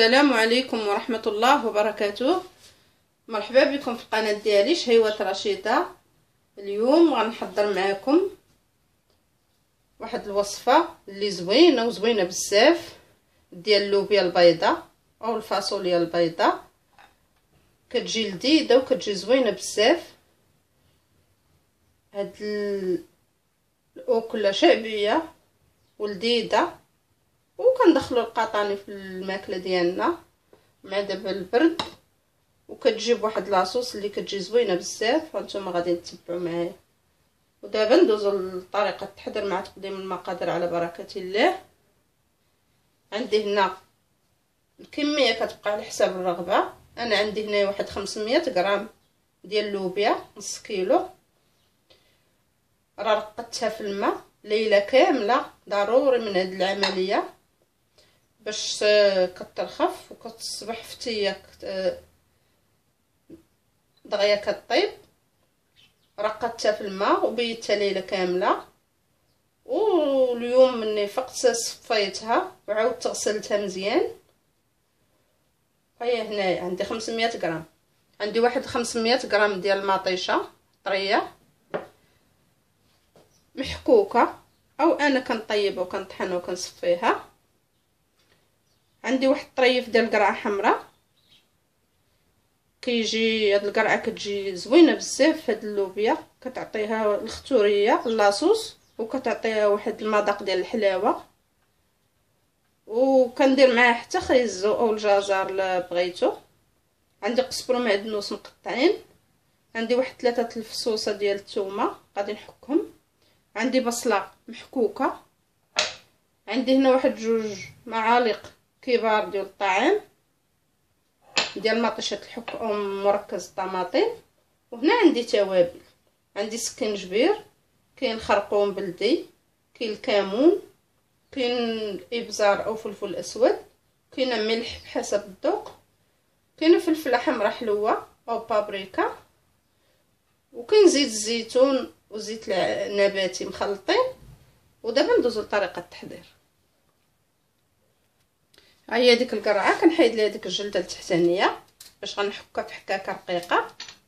السلام عليكم ورحمة الله وبركاته. مرحبا بكم في القناة ديالي شهيوة رشيدة. اليوم غنحضر معاكم واحد الوصفة اللي زوينة بزاف ديال اللوبيا البيضاء او الفاصوليا البيضاء. كتجي لذيذة وكتجي زوينة بزاف. هاد الاكلة شعبية ولذيذة وكندخلوا القطاني في الماكله ديالنا مع دابا البرد، وكتجيب واحد لاصوص اللي كتجي زوينه بزاف. وانتم غادي تتبعوا معايا. ودابا ندوزو لطريقه التحضير مع تقديم المقادير على بركه الله. عندي هنا الكميه كتبقى على حساب الرغبه. انا عندي هنا واحد 500 غرام ديال اللوبيا، نص كيلو. راه رقدتها في الماء ليله كامله، ضروري من هاد العمليه باش كترخف وكتصبح فتيه دغيا كطيب. رقدتها في الماء وبيتها ليله كامله، واليوم مني فقت صفيتها وعاودت غسلتها مزيان. هيا هنايا عندي 500 غرام. عندي واحد 500 غرام ديال المطيشه طريه محكوكه، او انا كنطيبها وكنطحنها وكنصفيها. عندي واحد الطريف ديال القرعه حمراء. كيجي هاد القرعه كتجي زوينه بزاف. هاد اللوبيا كتعطيها الختوريه اللاصوص وكتعطيها واحد المذاق ديال الحلاوه. وكندير معاه حتى خيزو او الجزر الا بغيتو. عندي قزبر ومعدنوس مقطعين. عندي واحد 3 الفصوصه ديال الثومه غادي نحكهم. عندي بصله محكوكه. عندي هنا واحد 2 معالق كبار ديال الطعام ديال مطيشه الحك او مركز الطماطم. وهنا عندي توابل. عندي سكنجبير، كاين خرقوم بلدي، كاين الكمون، كاين الابزار او فلفل اسود، كاين ملح بحسب الذوق، كاين فلفله حمراء حلوه او بابريكا، وكاين زيت الزيتون وزيت نباتي مخلطين. ودابا ندوزو لطريقه التحضير. ها هي ديك القرعه كنحيد ليها ديك الجلده التحتانيه باش غنحكها في حكاكه رقيقه.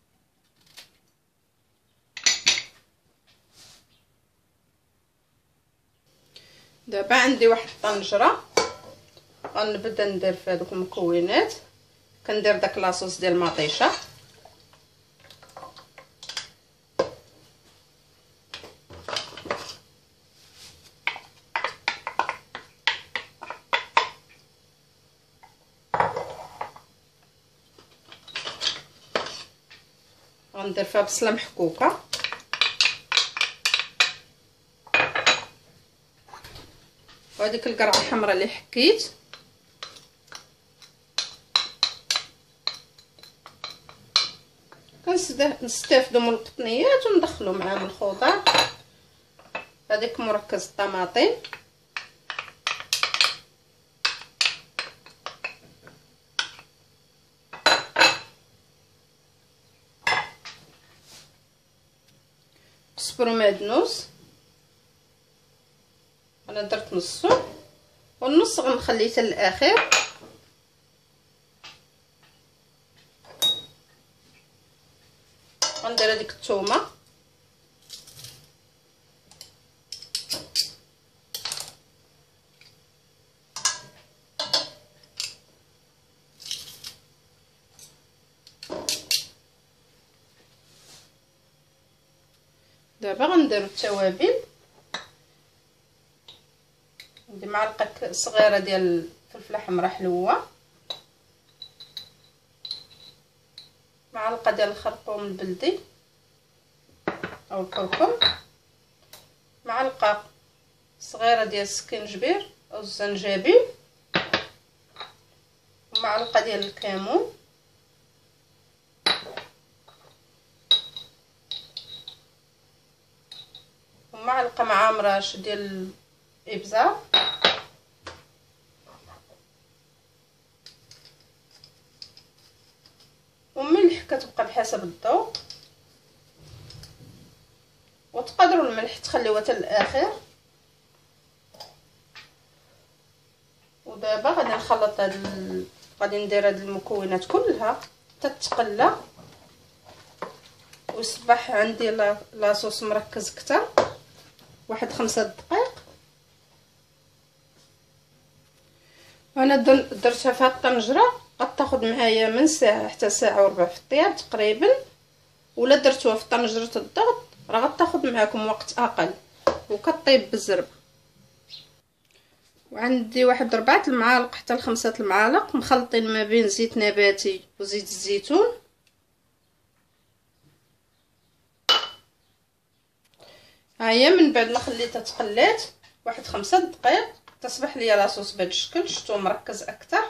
دابا عندي واحد الطنجره غنبدا ندير فيها دوك المكونات. كندير داك لاصوص ديال المطيشه، غندير فيها بصله محكوكه، وهذيك القرعه الحمراء اللي حكيت. كنستافدوا من القطنيات وندخلوا معاهم الخضر. هذيك مركز الطماطم، قزبر ومعدنوس. انا درت نصو والنص غنخليه حتى الاخير. غندير هذيك الثومه، دابا غنديرو التوابل. عندي معلقه صغيره ديال الفلفله حمراء حلوه، معلقه ديال الخرقوم البلدي او الكركم، معلقه صغيره ديال السكنجبير او الزنجبيل، ومعلقه ديال الكمون، ومعلقه مع مراش ديال الابزار، وملح كتبقى بحسب الذوق. وتقدروا الملح تخليوه حتى الاخر. ودابا غادي نخلط هاد غادي ندير هاد المكونات كلها تتقلى ويصبح عندي لاصوص مركز كتر. واحد 5 دقائق. وانا درتها في هاد الطنجره قد تاخذ معايا من ساعه حتى ساعه وربع في الطياب تقريبا، ولا درتوها في طنجره الضغط راه غتاخذ معاكم وقت اقل وكطيب بالزربه. وعندي واحد 4 المعالق حتى ل5 المعالق مخلطين ما بين زيت نباتي وزيت الزيتون. ها هي من بعد ما خليتها تقلات واحد 5 دقائق تصبح ليا لاصوص بهذا الشكل. شفتو مركز اكثر.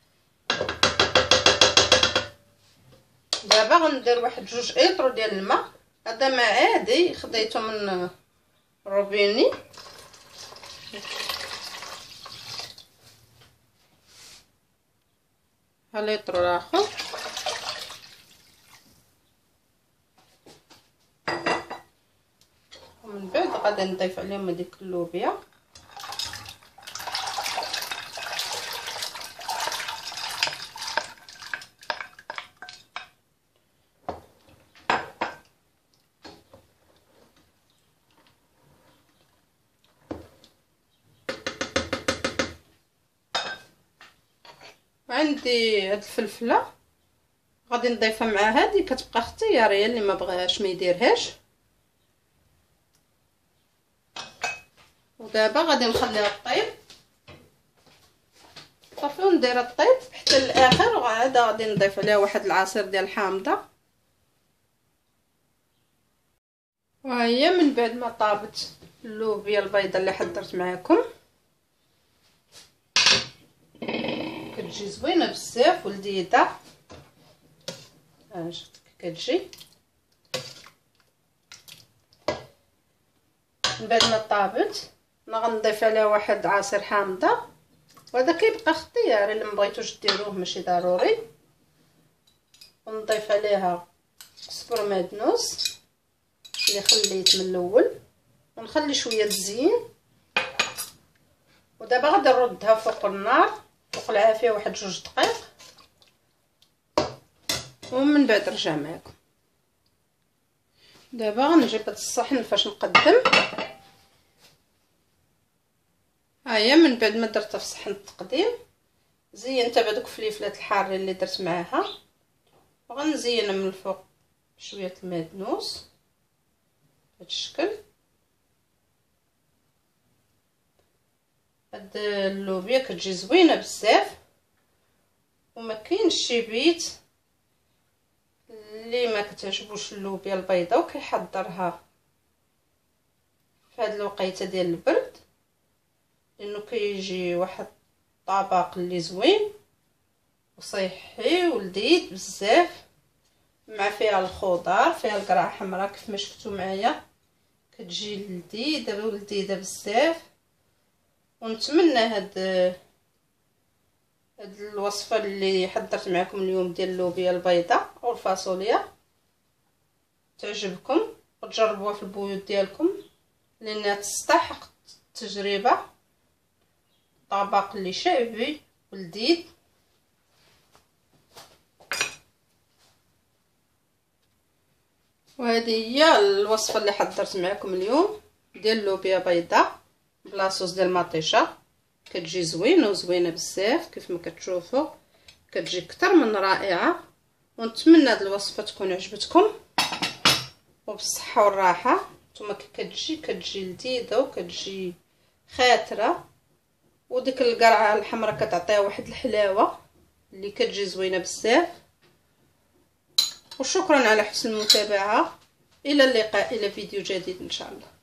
دابا غندير واحد 2 ايطرو ديال الماء. هذا ماء عادي خديته من روبيني. ها ليطرو الاخر. ومن بعد غادي نضيف عليهم هذيك اللوبيا. وعندي هاد الفلفله غادي نضيفها مع هذه، كتبقى اختياريه اللي ما بغاهاش ما يديرهاش. ودابا غادي نخليها طيب صافي ونديرها طيب حتى الاخر. وعاد غادي نضيف عليها واحد العصير ديال الحامضه. وهي من بعد ما طابت اللوبيا البيضاء اللي حضرت معكم كتجي زوينه بزاف ولذيذه. ها شفتي كتجي من بعد ما طابت. انا غنضيف عليها واحد عصير حامضه، وهذا كيبقى اختياري اللي مبغيتوش ديروه ماشي ضروري. ونضيف عليها قزبر مدنوس اللي خليت من الاول، ونخلي شويه الزين. ودابا غادي نردها فوق النار فوق العافيه واحد 2 دقائق، ومن بعد نرجع معكم. دابا غنجيب هاد الصحن فاش نقدم. ها هي من بعد ما درتها في صحن التقديم زينتها بهذوك الفليفلات الحارين اللي درت معاها، وغنزينها من الفوق بشويه المعدنوس بهذا الشكل. هاد اللوبيا كتجي زوينه بزاف، وما كاينش شي بيت اللي ما كتعجبوش اللوبيا البيضاء وكيحضرها في هاد الوقيته ديال البرد، لانه كيجي واحد الطبق اللي زوين وصحي ولذيذ بزاف، مع فيها الخضار فيها القرعه حمراء كيف ما شفتوا معايا كتجي لذيذه ولذيذه بزاف. ونتمنى هاد الوصفه اللي حضرت معكم اليوم ديال اللوبيا البيضاء او الفاصوليا تعجبكم وتجربوها في البيوت ديالكم، لانها تستحق التجربه. طبق اللي شعبي ولذيذ. وهذه هي الوصفه اللي حضرت معكم اليوم ديال اللوبيا بيضاء بلاصوص ديال المطيشه. كتجي زوينه وزوينه بزاف كيف ما كتشوفوا، كتجي اكثر من رائعه. ونتمنى هذه الوصفه تكون عجبتكم وبالصحه والراحه. نتوما كتجي لذيذه وكتجي خاتره، وديك القرعه الحمراء كتعطيها واحد الحلاوه اللي كتجي زوينه بزاف. وشكرا على حسن المتابعه. الى اللقاء الى فيديو جديد ان شاء الله.